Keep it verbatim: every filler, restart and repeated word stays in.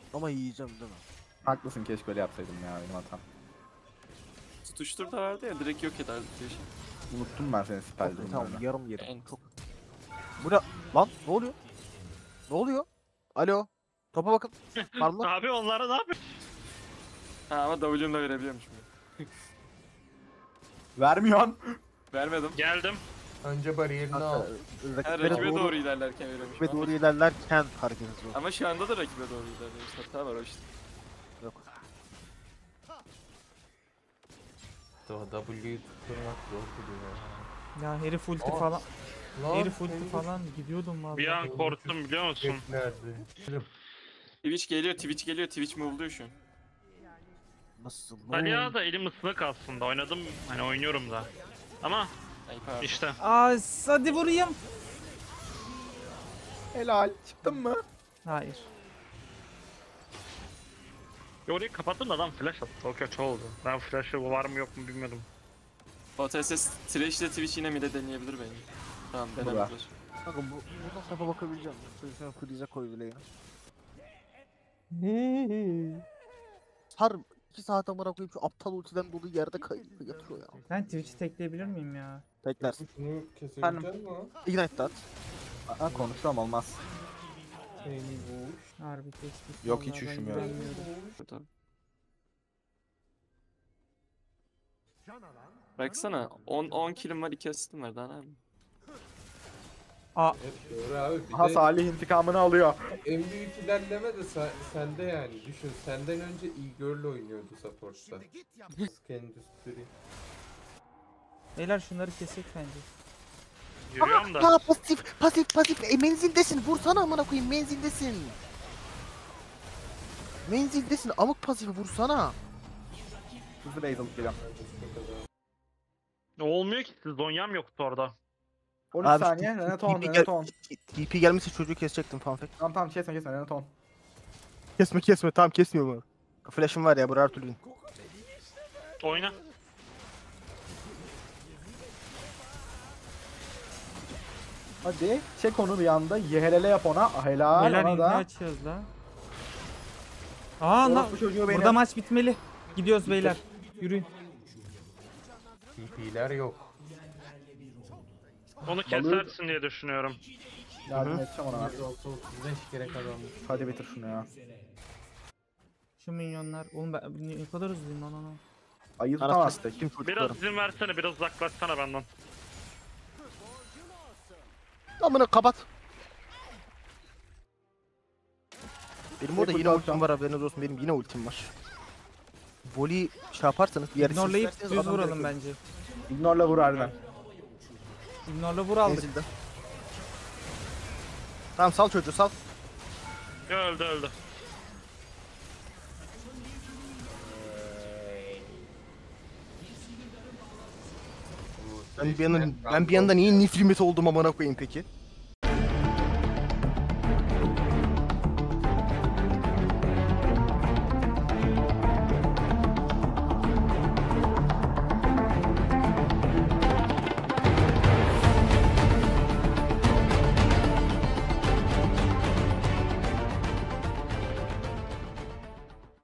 Ama yiyeceğim değil mi? Haklısın, keşke öyle yapsaydım ya, benim hatam. Tutuştur da vardı ya, direkt yok ederdi diye şey. Unuttum ben senin spell Çok, tamam durumlarını. yarım yedim. En- Çok. Bu ne? Lan ne oluyor? Ne oluyor? Alo. Topa bakın. Parla. Abi onlara ne yapıyor? Ha ama W'mle verebiliyormuşum. Vermiyorsun. Vermedim. Geldim. Önce bariyerini al. Ha, Rakibe rakibe doğru, doğru ilerlerken veriyormuş. rakibe doğru ilerlerken hareket ediyor. Ama şu anda da rakibe doğru ilerliyoruz. Hata var o işte. Yok. W'yu tutturmak zor gidiyor. Ya herif ulti Aa, falan, Lan herif ulti senin falan gidiyordum vallahi. Bir an korktum biliyor musun? nerede? Twitch geliyor, Twitch geliyor, Twitch move'luyor şu an. Nasıl? Ne Talia oldu? da elim ıslık aslında. Oynadım, hani oynuyorum da. Ama Ayıp abi. işte. Aa, hadi vurayım. Helal. Çıktın mı? Hayır. Orayı kapattım da adam flash attı. O kötü oldu. Ben flash'ı var mı yok mu bilmiyordum. O T S S Thresh ile Twitch yine mid'e deneyebilir bence. Tamam Burada. denemediler. Kanka bu buradan tarafa bakabileceğim. Çocuklar krize koydu lane'i. Har iki saat amına koyup şu aptal ultiden dolayı yerde kay yatıyor ya. Ben Twitch'i tekleyebilir miyim ya? Teklersin. Şunu kesebilecek mi? Ignite de at. Aa, konuşuyorum, olmaz. Seni vuş. Harbi kestik. Yok, hiç vallahi ben üşümüyorum. güvenmiyorum. Tabii. Baksana on on killim var, iki asistim var, daha ne yapayım? Aa, Evet doğru abi. Bir Aha, de Salih intikamını alıyor. en büyük ilerleme de sen, sende yani. Düşün, senden önce Igor'la oynuyordu support'ta. Endüstri. beyler şunları kesek bence. Yürüyorum da. Ya pasif pasif pasif e, menzildesin. Vursana amına koyayım, menzildesin. Menzildesin, amık pasifi vursana. Hızlı base alıp geliyorum. Ne olmuyor ki? Siz Zonya'm yoktu orada. on üç Abi, saniye. T- Renaton, TP gel- Renaton. T P gelmişse çocuğu kesecektim fun fact. Tamam tamam, kesme kesme, Renaton. Kesme kesme, tamam kesmiyor mu? Flash'ım var ya, bu her türlü win. Oyna. Hadi çek onu bir anda. Yehelele yap ona. Ah, helal Beyler ona inti da. açıyoruz la. Aa, na- Orospu çocuğu benim. burada maç bitmeli. Gidiyoruz beyler. Yürüyün. T P'ler yok. Onu kesersin diye düşünüyorum. Yardım edeceğim ona ben. yüz altı otuz beş kere kazandı. Hadi bitir şunu ya. Şu minyonlar. Oğlum ben ne kadar hızlıyım lan ona. Ayı Taraf tutamaz. işte, kim Biraz çocuklarım. izin versene, biraz uzaklaşsana benden. Amına kapat. Benim orada Tek yine ulti ultim atacağım. var, haberiniz olsun, benim yine ultim var. Volley şey yaparsanız diğer Ignore'layıp isimlerseniz düz adam vuralım direkt bence. Ignore'la vur harbiden. Ignore'la vur aldık. menzilde. Tamam sal çocuğu sal. Öldü öldü. Ben bir yandan ben bir yandan iyi nifrimet oldum amına koyayım peki.